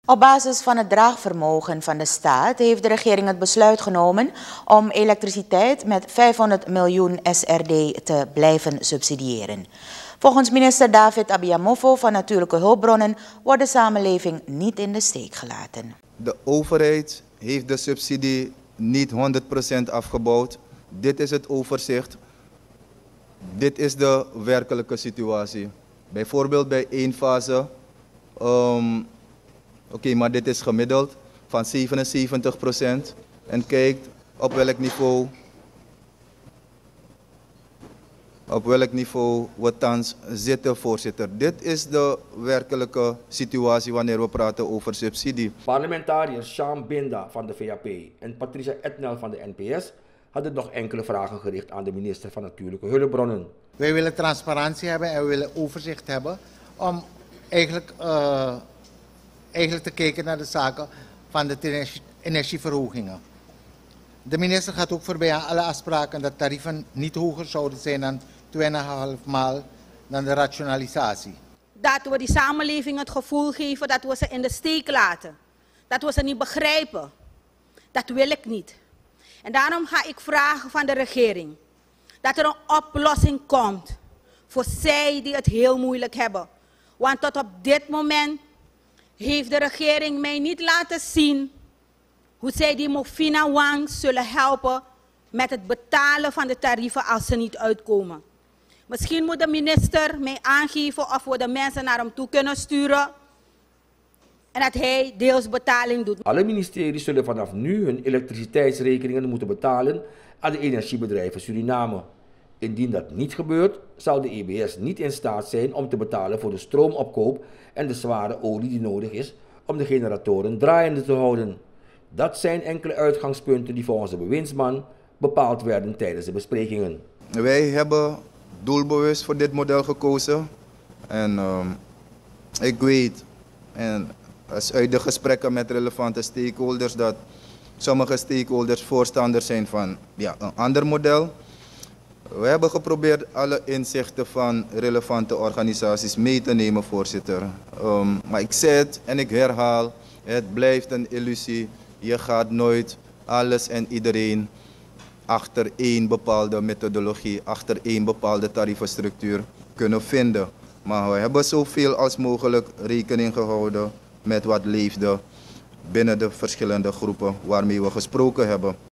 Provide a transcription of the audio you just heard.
Op basis van het draagvermogen van de staat heeft de regering het besluit genomen om elektriciteit met 500 miljoen SRD te blijven subsidiëren. Volgens minister David Abiamofo van Natuurlijke Hulpbronnen wordt de samenleving niet in de steek gelaten. De overheid heeft de subsidie niet 100% afgebouwd. Dit is het overzicht. Dit is de werkelijke situatie. Bijvoorbeeld bij één fase, maar dit is gemiddeld van 77%. En kijkt op welk niveau we thans zitten, voorzitter. Dit is de werkelijke situatie wanneer we praten over subsidie. Parlementariër Sjaam Binda van de VAP en Patricia Etnel van de NPS hadden nog enkele vragen gericht aan de minister van Natuurlijke Hulpbronnen. Wij willen transparantie hebben en we willen overzicht hebben om eigenlijk te kijken naar de zaken van de energieverhogingen. De minister gaat ook voorbij aan alle afspraken dat tarieven niet hoger zouden zijn dan 2,5 maal dan de rationalisatie. Dat we die samenleving het gevoel geven dat we ze in de steek laten. Dat we ze niet begrijpen. Dat wil ik niet. En daarom ga ik vragen van de regering dat er een oplossing komt voor zij die het heel moeilijk hebben. Want tot op dit moment heeft de regering mij niet laten zien hoe zij die Mofina Wang zullen helpen met het betalen van de tarieven als ze niet uitkomen. Misschien moet de minister mij aangeven of we de mensen naar hem toe kunnen sturen en dat hij deels betaling doet. Alle ministeries zullen vanaf nu hun elektriciteitsrekeningen moeten betalen aan de energiebedrijven Suriname. Indien dat niet gebeurt, zal de EBS niet in staat zijn om te betalen voor de stroomopkoop en de zware olie die nodig is om de generatoren draaiende te houden. Dat zijn enkele uitgangspunten die volgens de bewindsman bepaald werden tijdens de besprekingen. Wij hebben doelbewust voor dit model gekozen. En ik weet, en uit de gesprekken met relevante stakeholders, dat sommige stakeholders voorstander zijn van een ander model. We hebben geprobeerd alle inzichten van relevante organisaties mee te nemen, voorzitter. Maar ik zeg het en ik herhaal, het blijft een illusie. Je gaat nooit alles en iedereen achter één bepaalde methodologie, achter één bepaalde tarievenstructuur kunnen vinden. Maar we hebben zoveel als mogelijk rekening gehouden met wat leefde binnen de verschillende groepen waarmee we gesproken hebben.